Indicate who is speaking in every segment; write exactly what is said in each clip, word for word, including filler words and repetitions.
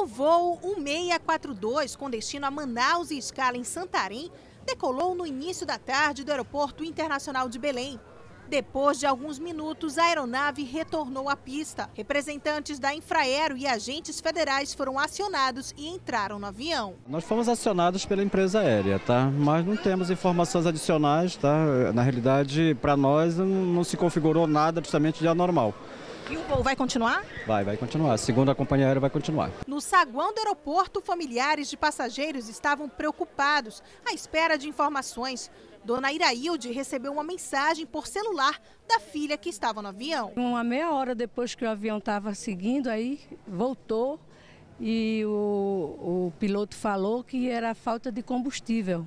Speaker 1: voo um seis quatro dois, com destino a Manaus e escala em Santarém, decolou no início da tarde do Aeroporto Internacional de Belém. Depois de alguns minutos, a aeronave retornou à pista. Representantes da Infraero e agentes federais foram acionados e entraram no avião.
Speaker 2: Nós fomos acionados pela empresa aérea, tá? Mas não temos informações adicionais, tá? Na realidade, para nós não se configurou nada justamente de anormal.
Speaker 1: E o voo vai continuar?
Speaker 2: Vai, vai continuar. Segundo a companhia aérea, vai continuar.
Speaker 1: No saguão do aeroporto, familiares de passageiros estavam preocupados, à espera de informações. Dona Irailde recebeu uma mensagem por celular da filha que estava no avião.
Speaker 3: Uma meia hora depois que o avião estava seguindo, aí voltou e o, o piloto falou que era falta de combustível.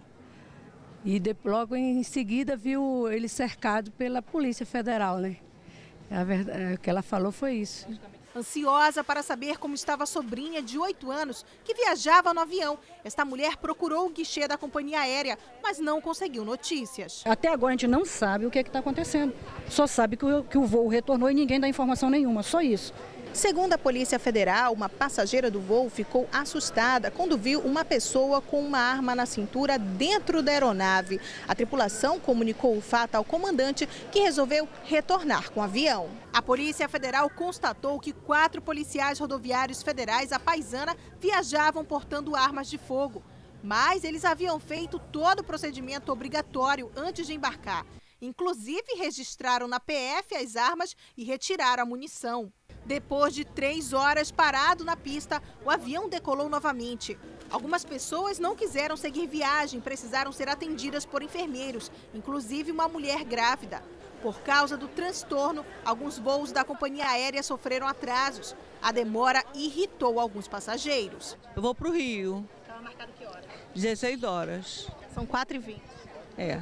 Speaker 3: E de, logo em seguida viu ele cercado pela Polícia Federal, né? A verdade, o que ela falou foi isso.
Speaker 1: Ansiosa para saber como estava a sobrinha de oito anos, que viajava no avião, esta mulher procurou o guichê da companhia aérea, mas não conseguiu notícias.
Speaker 4: Até agora a gente não sabe o que é que está acontecendo. Só sabe que o, que o voo retornou e ninguém dá informação nenhuma, só isso.
Speaker 1: Segundo a Polícia Federal, uma passageira do voo ficou assustada quando viu uma pessoa com uma arma na cintura dentro da aeronave. A tripulação comunicou o fato ao comandante, que resolveu retornar com o avião. A Polícia Federal constatou que quatro policiais rodoviários federais à paisana viajavam portando armas de fogo. Mas eles haviam feito todo o procedimento obrigatório antes de embarcar. Inclusive, registraram na P F as armas e retiraram a munição. Depois de três horas parado na pista, o avião decolou novamente. Algumas pessoas não quiseram seguir viagem, precisaram ser atendidas por enfermeiros, inclusive uma mulher grávida. Por causa do transtorno, alguns voos da companhia aérea sofreram atrasos. A demora irritou alguns passageiros.
Speaker 5: Eu vou para o Rio.
Speaker 1: Estava marcado que hora?
Speaker 5: dezesseis horas.
Speaker 1: São quatro e vinte.
Speaker 5: É.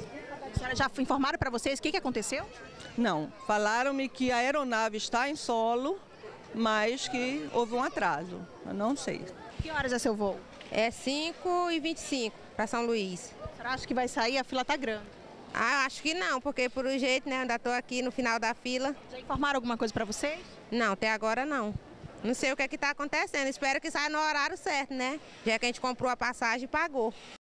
Speaker 1: A senhora já informaram para vocês o que, que aconteceu?
Speaker 5: Não, falaram-me que a aeronave está em solo, mas que houve um atraso. Eu não sei.
Speaker 1: Que horas é seu voo?
Speaker 6: É cinco e vinte e cinco para São Luís.
Speaker 1: A senhora acha que vai sair? A fila está grande.
Speaker 6: Ah, acho que não, porque por um jeito, né, ainda estou aqui no final da fila.
Speaker 1: Já informaram alguma coisa para vocês?
Speaker 6: Não, até agora não. Não sei o que é que está acontecendo, espero que saia no horário certo, né? Já que a gente comprou a passagem e pagou.